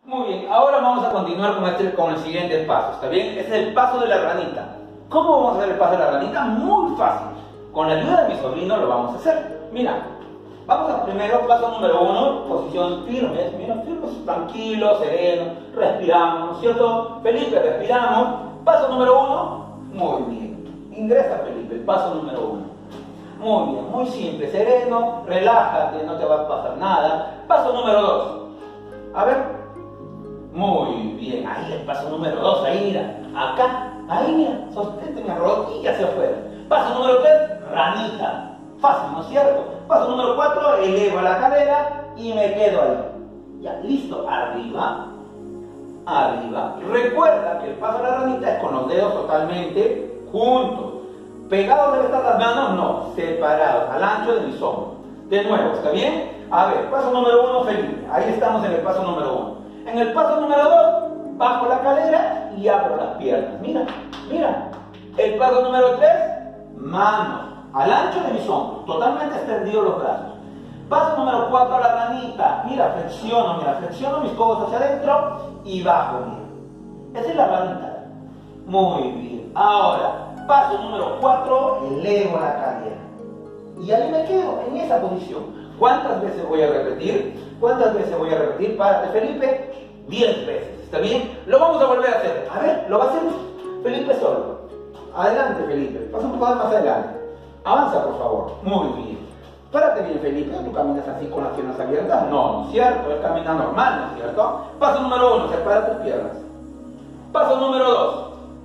Muy bien, ahora vamos a continuar con el siguiente paso, ¿está bien? Este es el paso de la ranita. ¿Cómo vamos a hacer el paso de la ranita? Muy fácil. Con la ayuda de mi sobrino lo vamos a hacer. Mira, vamos a primero, paso número 1, posición firme. Mira, firmes, tranquilo, sereno, respiramos, ¿no es cierto? Felipe, respiramos. Paso número 1, muy bien. Ingresa Felipe, paso número 1. Muy bien, muy simple, sereno, relájate, no te va a pasar nada. Paso número 2. A ver. Muy bien, ahí el paso número 2, ahí mira, acá, ahí mira, sostente mi rodilla hacia afuera. Paso número 3, ranita, fácil, ¿no es cierto? Paso número 4, elevo la cadera y me quedo ahí. Ya, listo, arriba, arriba. Recuerda que el paso de la ranita es con los dedos totalmente juntos. Pegados deben estar las manos, no, separados, al ancho de mis hombros. De nuevo, ¿está bien? A ver, paso número 1, Felipe, ahí estamos en el paso número 1. En el paso número 2, bajo la cadera y abro las piernas. Mira, mira. El paso número 3, manos al ancho de mis hombros, totalmente extendidos los brazos. Paso número 4, la ranita. Mira, flexiono mis codos hacia adentro y bajo, mira. Esa es la ranita. Muy bien. Ahora, paso número 4, elevo la cadera. Y ahí me quedo, en esa posición. ¿Cuántas veces voy a repetir? ¿Cuántas veces voy a repetir? Párate, Felipe. 10 veces. ¿Está bien? Lo vamos a volver a hacer. A ver, lo va a hacer Felipe solo. Adelante, Felipe. Pasa un poco más adelante. Avanza, por favor. Muy bien. Párate bien, Felipe. ¿Tú caminas así con las piernas abiertas? No, ¿no es cierto? Él camina normal, ¿no es cierto? Paso número 1, separa tus piernas. Paso número 2.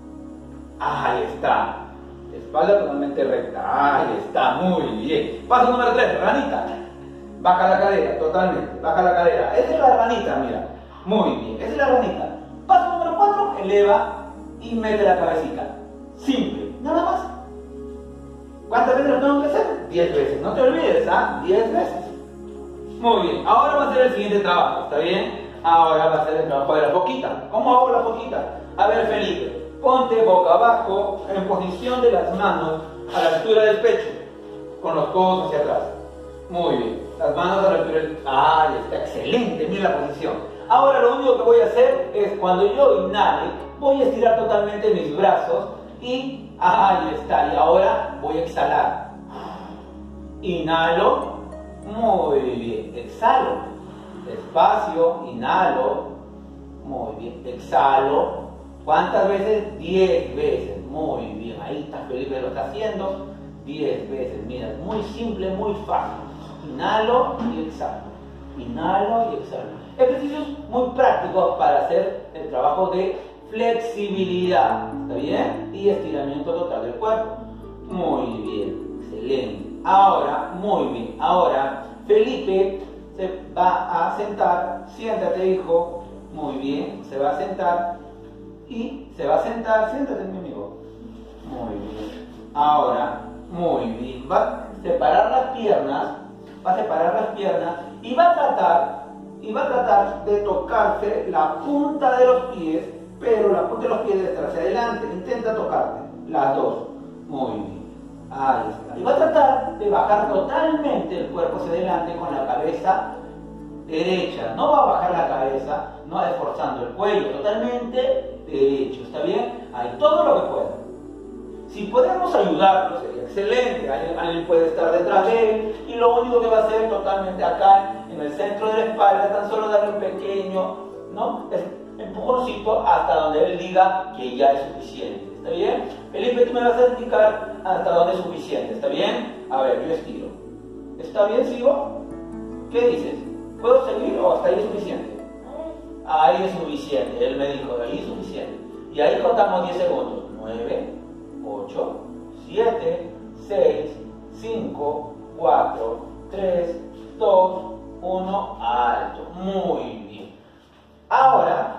Ahí está. Espalda totalmente recta. Ahí está. Muy bien. Paso número 3, ranita. Baja la cadera, totalmente. Baja la cadera. Esa es la ranita, mira. Muy bien. Esa es la ranita. Paso número 4, eleva y mete la cabecita. Simple. Nada más. ¿Cuántas veces lo tengo que hacer? 10 veces. No te olvides, ¿ah? 10 veces. Muy bien. Ahora va a ser el siguiente trabajo, ¿está bien? Ahora va a ser el trabajo de la boquita. ¿Cómo hago la boquita? A ver, Felipe. Ponte boca abajo en posición de las manos a la altura del pecho. Con los codos hacia atrás. Muy bien. Las manos a la altura del pecho. ¡Ay, está excelente! Mira la posición. Ahora lo único que voy a hacer es cuando yo inhale, voy a estirar totalmente mis brazos y ahí está. Y ahora voy a exhalar. Inhalo. Muy bien. Exhalo. Despacio. Inhalo. Muy bien. Exhalo. ¿Cuántas veces? 10 veces. Muy bien. Ahí está, Felipe lo está haciendo. 10 veces. Mira, muy simple, muy fácil. Inhalo y exhalo. Inhalo y exhalo. Ejercicios muy prácticos para hacer el trabajo de flexibilidad. ¿Está bien? Y estiramiento total del cuerpo. Muy bien. Excelente. Ahora, muy bien. Ahora, Felipe se va a sentar. Siéntate, hijo. Muy bien. Se va a sentar. Y se va a sentar. Siéntate, mi amigo. Muy bien. Ahora, muy bien. Va a separar las piernas. Va a separar las piernas y va a tratar de tocarse la punta de los pies, pero la punta de los pies debe estar hacia adelante. Intenta tocarte las dos. Muy bien. Ahí está. Y va a tratar de bajar totalmente el cuerpo hacia adelante con la cabeza derecha. No va a bajar la cabeza, no esforzando el cuello, totalmente derecho. ¿Está bien? Ahí, todo lo que pueda. Si podemos ayudarlo, sería excelente. Alguien puede estar detrás de él y lo único que va a hacer totalmente acá en el centro de la espalda, tan solo darle un pequeño, ¿no?, empujoncito hasta donde él diga que ya es suficiente. ¿Está bien? Felipe, tú me vas a indicar hasta dónde es suficiente. ¿Está bien? A ver, yo estiro. ¿Está bien? ¿Sigo? ¿Qué dices? ¿Puedo seguir o hasta ahí es suficiente? Ahí es suficiente. Él me dijo, ahí es suficiente. Y ahí contamos 10 segundos. 9, 8, 7, 6, 5, 4, 3, 2, 1, alto. Muy bien. Ahora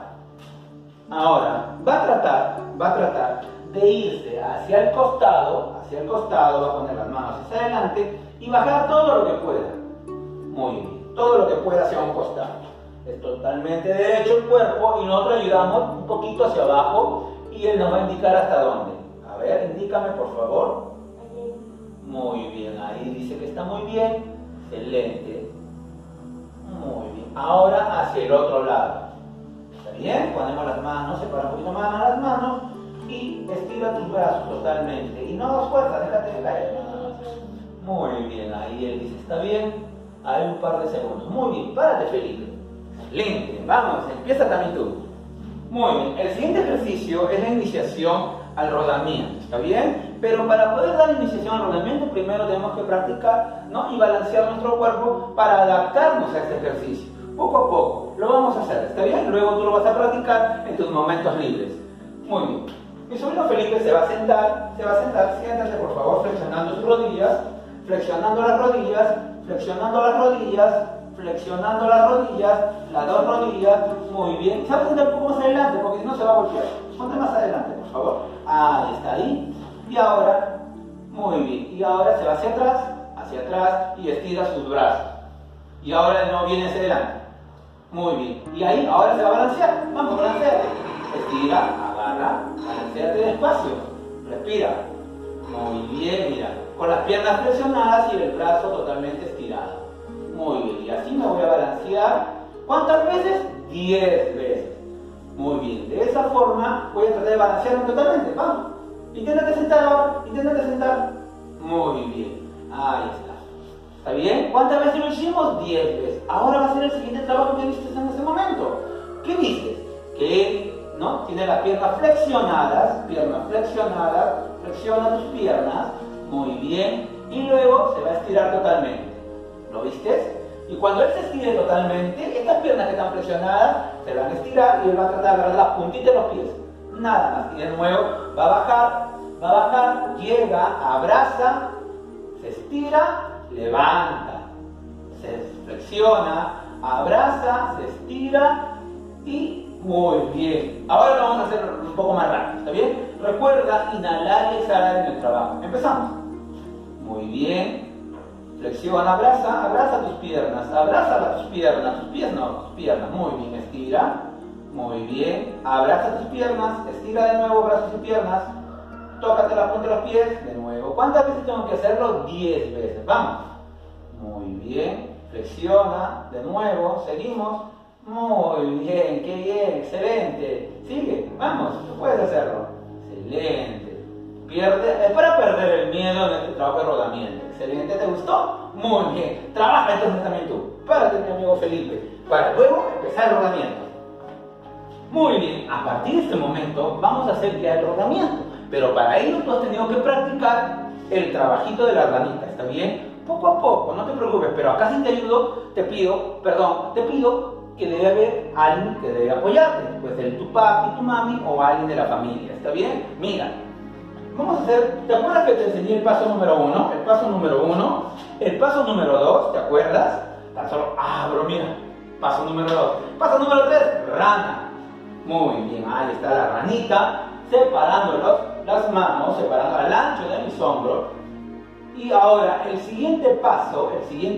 va a tratar de irse hacia el costado, va a poner las manos hacia adelante y bajar todo lo que pueda. Muy bien. Todo lo que pueda hacia un costado. Es totalmente derecho el cuerpo y nosotros ayudamos un poquito hacia abajo y él nos va a indicar hasta dónde. A ver, indícame por favor. Muy bien, ahí dice que está muy bien. Excelente. Muy bien. Ahora hacia el otro lado. bien? Ponemos las manos, separa un poquito más las manos y estira tus brazos totalmente. Y no hagas fuerza, déjate caer nada más. Muy bien, ahí él dice, está bien. Hay un par de segundos. Muy bien, párate, Felipe. Excelente, vamos, empieza también tú. Muy bien, el siguiente ejercicio es la iniciación al rodamiento, ¿está bien? Pero para poder dar iniciación al rodamiento, primero tenemos que practicar, ¿no? Y balancear nuestro cuerpo para adaptarnos a este ejercicio. Poco a poco, lo vamos a hacer, ¿está bien? Luego tú lo vas a practicar en tus momentos libres. Muy bien. Mi sobrino Felipe se va a sentar, siéntate por favor, flexionando sus rodillas, flexionando las rodillas, flexionando las rodillas, flexionando las rodillas, las dos rodillas, muy bien. Se va a sentar un poco más adelante porque si no se va a golpear. Ponte más adelante, por favor. Ahí está, ahí. Y ahora, muy bien. Y ahora se va hacia atrás y estira sus brazos. Y ahora de nuevo viene hacia adelante. Muy bien. Y ahí, ahora se va a balancear. Vamos, balanceate. Estira, agarra, balanceate despacio. Respira. Muy bien, mira. Con las piernas flexionadas y el brazo totalmente estirado. Muy bien. Y así me voy a balancear. ¿Cuántas veces? 10 veces. Muy bien. De esa forma voy a tratar de balancearme totalmente. Vamos. Inténtate sentar ahora. Inténtate sentar. Muy bien. Ahí está. ¿Está bien? ¿Cuántas veces lo hicimos? 10 veces. Ahora va a ser el siguiente trabajo que viste en ese momento. ¿Qué viste? Que él, ¿no? Tiene las piernas flexionadas, flexiona tus piernas, muy bien, y luego se va a estirar totalmente. ¿Lo viste? Y cuando él se estire totalmente, estas piernas que están flexionadas se van a estirar y él va a tratar de agarrar las puntitas de los pies. Nada más. Y de nuevo va a bajar, llega, abraza, se estira, levanta, se flexiona, abraza, se estira y muy bien. Ahora lo vamos a hacer un poco más rápido, ¿está bien? Recuerda inhalar y exhalar en el trabajo. Empezamos. Muy bien. Flexiona, abraza tus piernas, tus pies no, tus piernas. Muy bien, estira. Muy bien. Abraza tus piernas, estira de nuevo brazos y piernas. Tócate la punta de los pies, de nuevo. ¿Cuántas veces tengo que hacerlo? 10 veces. Vamos. Muy bien. Flexiona, de nuevo, seguimos. Muy bien, qué bien, excelente. Sigue, vamos, tú puedes hacerlo. Excelente. Es para perder el miedo en este trabajo de rodamiento. Excelente, ¿te gustó? Muy bien. Trabaja entonces también tú. Párate, mi amigo Felipe, para luego empezar el rodamiento. Muy bien, a partir de este momento vamos a hacer ya el rodamiento. Pero para ello tú has tenido que practicar el trabajito de la ranita, ¿está bien? Poco a poco, no te preocupes, pero acá si te ayudo, te pido que debe haber alguien que debe apoyarte. Puede ser tu papi, tu mami o alguien de la familia, ¿está bien? Mira, vamos a hacer, ¿te acuerdas que te enseñé el paso número 1? El paso número 1, el paso número 2, ¿te acuerdas? Tan solo abro, mira, paso número 2. Paso número 3, rana. Muy bien, ahí está la ranita, separando las manos, separando al ancho de mis hombros. Y ahora el siguiente paso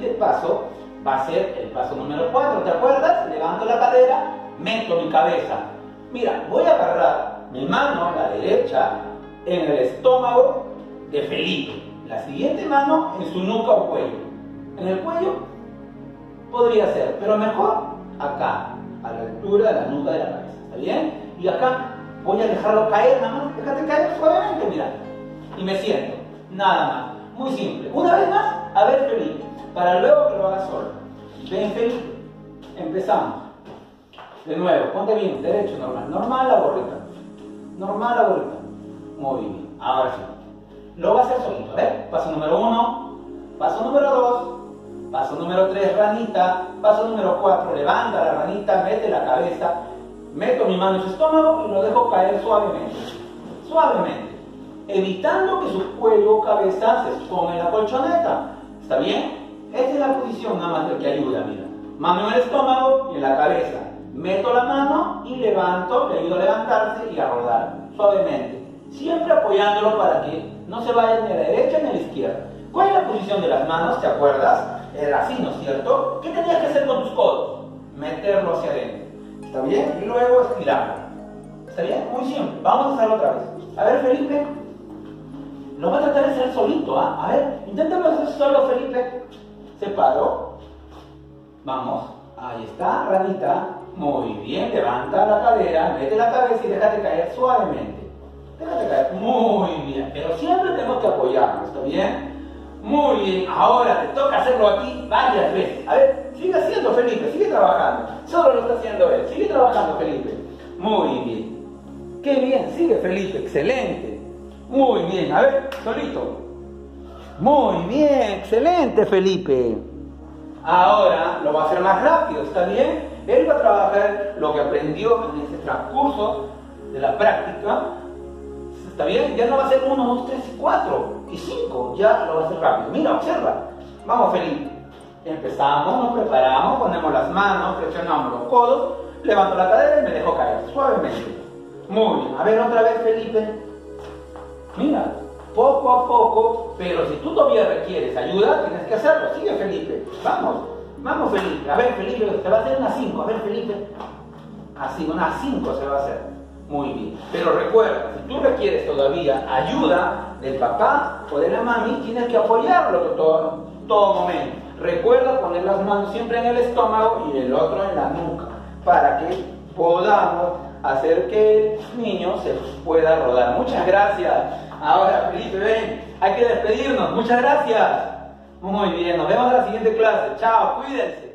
va a ser el paso número 4, ¿te acuerdas? Levanto la cadera, meto mi cabeza. Mira, voy a agarrar mi mano, la derecha, en el estómago de Felipe. La siguiente mano en su nuca o cuello. En el cuello podría ser, pero mejor acá, a la altura de la nuca de la cabeza. ¿Está bien? Y acá voy a dejarlo caer nada más. Déjate caer suavemente, mira. Y me siento. Nada más. Muy simple. Una vez más, a ver Felipe. Para luego que lo hagas solo. Ven Felipe. Empezamos. De nuevo, ponte bien, derecho, normal. Normal la gorrita. Normal la gorrita. Muy bien. Ahora sí. Lo va a hacer solito, ¿eh? Paso número 1. Paso número 2. Paso número 3, ranita. Paso número 4, levanta la ranita, mete la cabeza. Meto mi mano en su estómago y lo dejo caer suavemente. Suavemente. Evitando que su cuello o cabeza se exponga en la colchoneta. ¿Está bien? Esta es la posición nada más que ayuda, mira. Mano en el estómago y en la cabeza. Meto la mano y levanto, le ayudo a levantarse y a rodar. Suavemente. Siempre apoyándolo para que no se vaya ni a la derecha ni a la izquierda. ¿Cuál es la posición de las manos? ¿Te acuerdas? Era así, ¿no es cierto? ¿Qué tenías que hacer con tus codos? Meterlo hacia adentro. ¿Está bien? Y luego estirarlo. ¿Está bien? Muy simple. Vamos a hacerlo otra vez. A ver, Felipe. Lo voy a tratar de hacer solito, ¿ah? A ver, inténtalo hacer solo, Felipe. Separo. Vamos. Ahí está, ranita. Muy bien, levanta la cadera, mete la cabeza y déjate caer suavemente. Déjate caer, muy bien, pero siempre tenemos que apoyarnos, ¿está bien? Muy bien, ahora te toca hacerlo a ti varias veces. A ver, sigue haciendo, Felipe, sigue trabajando. Solo lo está haciendo él, sigue trabajando, Felipe. Muy bien. Qué bien, sigue, Felipe, excelente. Muy bien, a ver, solito. Muy bien, excelente, Felipe. Ahora lo va a hacer más rápido, ¿está bien? Él va a trabajar lo que aprendió en ese transcurso de la práctica. ¿Está bien? Ya no va a ser 1, 2, 3, 4 y 5. Ya lo va a hacer rápido. Mira, observa. Vamos, Felipe. Empezamos, nos preparamos, ponemos las manos, presionamos los codos, levanto la cadera y me dejo caer suavemente. Muy bien. A ver, otra vez, Felipe. Mira, poco a poco, pero si tú todavía requieres ayuda, tienes que hacerlo. Sigue, Felipe. Vamos, vamos, Felipe. A ver, Felipe, te va a hacer una 5. A ver, Felipe. Así, una 5 se va a hacer. Muy bien. Pero recuerda, si tú requieres todavía ayuda del papá o de la mami, tienes que apoyarlo todo momento. Recuerda poner las manos siempre en el estómago y el otro en la nuca, para que podamos hacer que el niño se pueda rodar. Muchas gracias. Ahora, Felipe, ven, hay que despedirnos. Muchas gracias. Muy bien, nos vemos en la siguiente clase. Chao, cuídense.